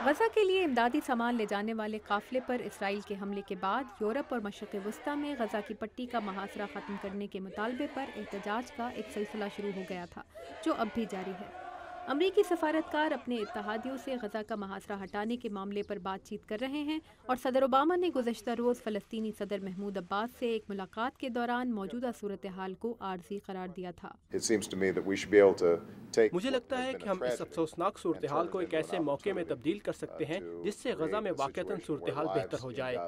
غزہ کے لیے امدادی سامان لے جانے والے قافلے پر اسرائیل کے حملے کے بعد یورپ اور مشرق وسطیٰ میں غزہ کی پٹی کا محاصرہ ختم کرنے کے مطالبے پر احتجاج کا ایک سلسلہ شروع ہو گیا تھا، جو اب بھی جاری ہے۔ امریکی سفارتکار اپنے اتحادیوں سے غزہ کا محاصرہ ہٹانے کے معاملے پر بات چیت کر رہے ہیں، اور صدر اوباما نے گزشتہ روز فلسطینی صدر محمود عباس سے ایک ملاقات کے دوران موجودہ صورتحال کو عارضی قرار دیا تھا۔ مجھے لگتا ہے کہ ہم اس افسوسناک صورتحال کو ایک ایسے موقع میں تبدیل کر سکتے ہیں جس سے غزہ میں واقعتاً صورتحال بہتر ہو جائے۔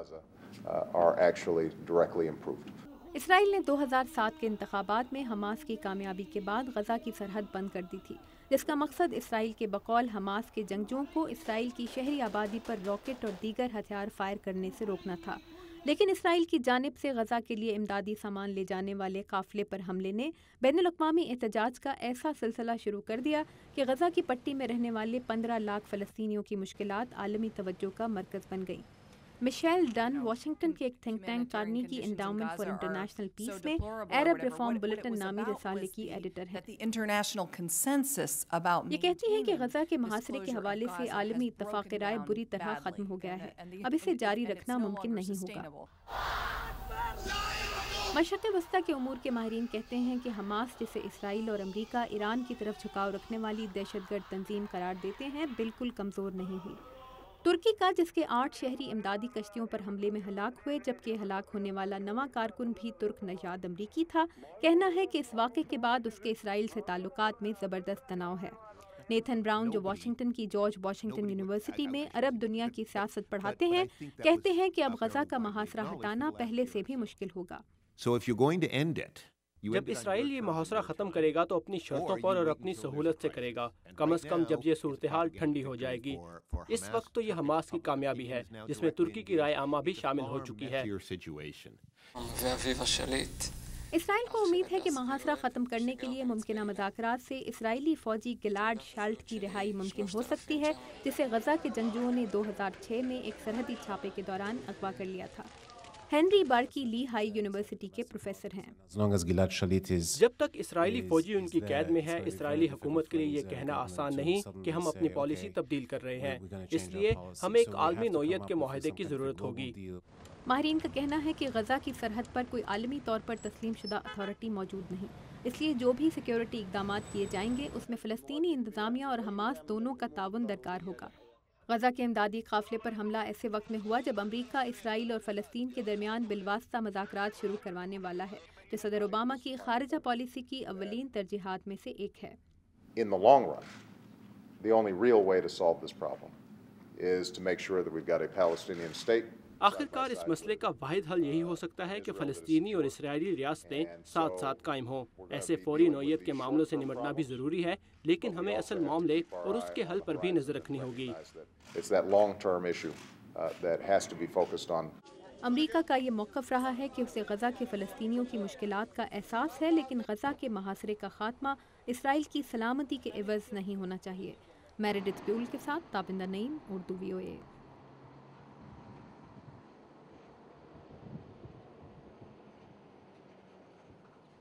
اسرائیل نے 2007 کے انتخابات میں حماس کی کامیابی کے بعد غزہ کی سرحد بند کر دی تھی، جس کا مقصد اسرائیل کے بقول حماس کے جنگجوؤں کو اسرائیل کی شہری آبادی پر راکٹ اور دیگر ہتھیار فائر کرنے سے روکنا تھا۔ لیکن اسرائیل کی جانب سے غزہ کے لیے امدادی سامان لے جانے والے قافلے پر حملے نے بین الاقوامی احتجاج کا ایسا سلسلہ شروع کر دیا کہ غزہ کی پٹی میں رہنے والے 15 لاکھ فلسطینیوں کی مشکلات عالمی توجہ کا مرکز بن گئی۔ مشیل ڈن واشنگٹن کے ایک think tank Carnegie Endowment for International Peace میں عرب ریفارم بلیٹن نامی رسالے کی ایڈیٹر ہے۔ یہ کہتی ہیں کہ غزہ کے محاصرے کے حوالے سے عالمی اتفاق رائے بری طرح ختم ہو گیا ہے، اب اسے جاری رکھنا ممکن نہیں ہوگا۔ مشرق وسطیٰ کے امور کے ماہرین کہتے ہیں کہ حماس، جسے اسرائیل اور امریکہ ایران کی طرف جھکاؤ رکھنے والی دہشت گرد تنظیم قرار دیتے ہیں، بالکل کمزور نہیں ہوئی۔ ترکی کا، جس کے 8 شہری امدادی کشتیوں پر حملے میں ہلاک ہوئے، جبکہ ہلاک ہونے والا نواں کارکن بھی ترک نژاد امریکی تھا، کہنا ہے کہ اس واقعے کے بعد اس کے اسرائیل سے تعلقات میں زبردست تناؤ ہے۔ نیتھن براؤن، جو واشنگٹن کی جارج واشنگٹن یونیورسٹی میں عرب دنیا کی سیاست پڑھاتے ہیں، کہتے ہیں کہ اب غزہ کا محاصرہ ہٹانا پہلے سے بھی مشکل ہوگا۔ جب اسرائیل یہ محاصرہ ختم کرے گا تو اپنی شرطوں پر اور اپنی سہولت سے کرے گا، کم از کم جب یہ صورتحال ٹھنڈی ہو جائے گی۔ اس وقت تو یہ حماس کی کامیابی ہے، جس میں ترکی کی رائے عامہ بھی شامل ہو چکی ہے۔ اسرائیل کو امید ہے کہ محاصرہ ختم کرنے کے لیے ممکنہ مذاکرات سے اسرائیلی فوجی گلاڈ شالٹ کی رہائی ممکن ہو سکتی ہے، جسے غزہ کے جنگجوؤں نے 2006 میں ایک سرحدی چھاپے کے دوران اغوا کر لیا تھا۔ ہنری بارکی لی ہائی یونیورسٹی کے پروفیسر ہیں۔ جب تک اسرائیلی فوجی ان کی قید میں ہے، اسرائیلی حکومت کے لیے یہ کہنا آسان نہیں کہ ہم اپنی پالیسی تبدیل کر رہے ہیں، اس لیے ہمیں ایک عالمی نوعیت کے معاہدے کی ضرورت ہوگی۔ ماہرین کا کہنا ہے کہ غزہ کی سرحد پر کوئی عالمی طور پر تسلیم شدہ اتھارٹی موجود نہیں، اس لیے جو بھی سیکیورٹی اقدامات کیے جائیں گے اس میں فلسطینی انتظامیہ اور حماس دونوں کا تعاون درکار ہوگا۔ غزہ کے امدادی قافلے پر حملہ ایسے وقت میں ہوا جب امریکہ اسرائیل اور فلسطین کے درمیان بالواسطہ مذاکرات شروع کروانے والا ہے، جو صدر اوباما کی خارجہ پالیسی کی اولین ترجیحات میں سے ایک ہے۔ In the long run, the only real way to solve this problem is to make sure that we've got a Palestinian state. آخرکار اس مسئلے کا واحد حل یہی ہو سکتا ہے کہ فلسطینی اور اسرائیلی ریاستیں ساتھ ساتھ قائم ہوں۔ ایسے فوری نوعیت کے معاملوں سے نمٹنا بھی ضروری ہے، لیکن ہمیں اصل معاملے اور اس کے حل پر بھی نظر رکھنی ہوگی۔ امریکہ کا یہ موقف رہا ہے کہ اسے غزہ کے فلسطینیوں کی مشکلات کا احساس ہے، لیکن غزہ کے محاصرے کا خاتمہ اسرائیل کی سلامتی کے عوض نہیں ہونا چاہیے۔ میریڈتھ بیول کے ساتھ تابندہ نعیم، اردو VOA۔